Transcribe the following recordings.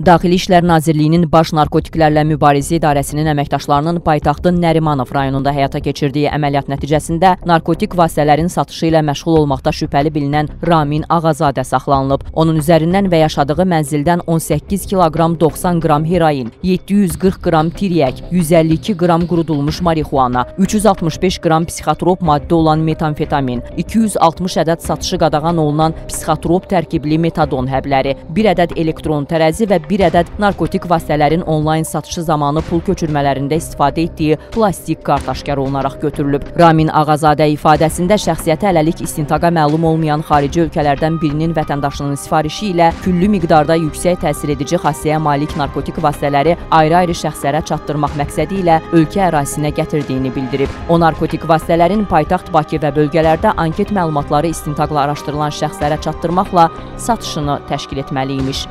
Daxili İşlər Nazirliyinin Baş Narkotiklərlə Mübarizə İdarəsinin əməkdaşlarının paytaxtın Nərimanov rayonunda həyata keçirdiyi əməliyyat nəticəsində narkotik vasitələrin satışı ilə məşğul olmaqda şübhəli bilinən Ramin Ağazadə saxlanılıb. Onun üzərindən və yaşadığı mənzildən 18 kiloqram 90 qram heroin, 740 qram tiryək, 152 qram qurudulmuş marixuana, 365 qram psixotrop maddə olan metamfetamin, 260 ədəd satışı qadağan olunan psixotrop tərkibli metadon həbləri, 1 ədəd elektron tərəzi və 1 ədəd narkotik vasitələrin onlayn satışı zamanı pul köçürmələrində istifadə etdiyi plastik kart aşkar olunaraq götürülüb. Ramin Ağazadə ifadəsində şəxsiyyəti hələlik istintaqa məlum olmayan xarici ölkələrdən birinin vətəndaşının sifarişi ilə küllü miqdarda yüksək təsir edici xassəyə malik narkotik vasitələri ayrı-ayrı şəxslərə çatdırmaq məqsədi ilə ölkə ərazisinə gətirdiyini bildirib. O narkotik vasitələrin paytaxt Bakı və bölgələrdə anket məlumatları istintaqla araşdırılan şəxslərə çatdırmaqla satışını təşkil etməliymiş.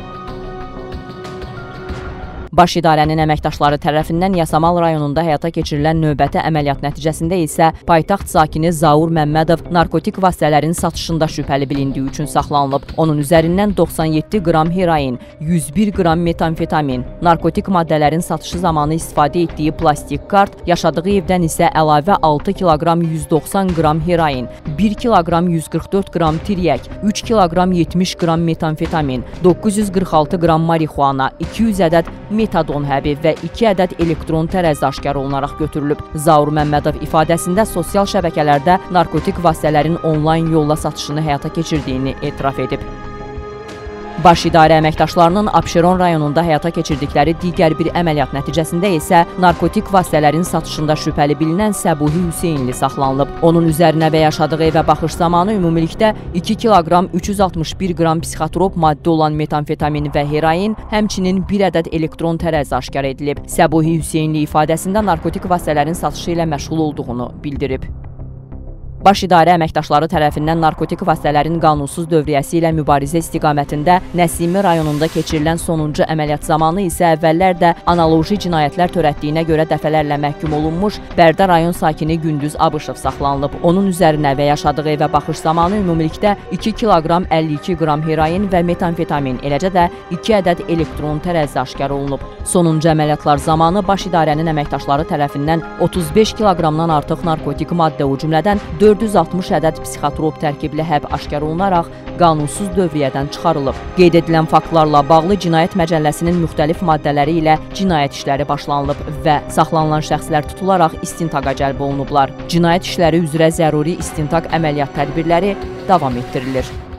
Baş idarənin əməkdaşları tərəfindən Yasamal rayonunda həyata keçirilən növbəti əməliyyat nəticəsində isə paytaxt sakini Zaur Məmmədov narkotik vasitələrin satışında şübhəli bilindiyi üçün saxlanılıb. Onun üzərindən 97 qram heroin, 101 qram metamfetamin, narkotik maddələrin satışı zamanı istifadə etdiyi plastik kart, yaşadığı evdən isə əlavə 6 kiloqram 190 qram heroin, 1 kiloqram 144 qram tiryək, 3 kiloqram 70 qram metamfetamin, 946 qram marixuana, 200 ədəd metadon həbi və 2 ədəd elektron tərəzi aşkar olunaraq götürülüb. Zaur Məmmədov ifadəsində sosial şəbəkələrdə narkotik vasitələrin onlayn yolla satışını həyata keçirdiyini etiraf edib. Baş idarə əməkdaşlarının Abşeron rayonunda həyata keçirdikləri digər bir əməliyyat nəticəsində isə narkotik vasitələrin satışında şübhəli bilinən Səbuhi Hüseynli saxlanılıb. Onun üzərinə və yaşadığı evə baxış zamanı ümumilikdə 2 kiloqram 361 qram psixotrop maddə olan metamfetamin və heroin, həmçinin 1 ədəd elektron tərəzi aşkar edilib. Səbuhi Hüseynli ifadəsində narkotik vasitələrin satışı ilə məşğul olduğunu bildirib. Baş idarə əməkdaşları tərəfindən narkotik vasitələrin qanunsuz dövriyyəsi ilə mübarizə istiqamətində Nəsimi rayonunda keçirilən sonuncu əməliyyat zamanı isə əvvəllər də analoji cinayətlər törətdiyinə görə dəfələrlə məhkum olunmuş Bərdə rayon sakini Gündüz Abışov saxlanılıb. Onun üzərinə və yaşadığı evə baxış zamanı ümumilikdə 2 kiloqram 52 qram heroin və metamfetamin, eləcə də 2 ədəd elektron tərəzi aşkar olunub. Sonuncu əməliyyatlar zamanı baş idarənin əməkdaşları tərəfindən 35 kiloqramdan artıq narkotik maddə, o cümlədən 460 ədəd psixotrop tərkibli həb aşkar olunaraq qanunsuz dövriyyədən çıxarılıb. Qeyd edilən faktlarla bağlı Cinayət Məcəlləsinin müxtəlif maddələri ilə cinayət işləri başlanılıb və saxlanılan şəxslər tutularaq istintaqa cəlb olunublar. Cinayət işləri üzrə zəruri istintaq əməliyyat tədbirləri davam etdirilir.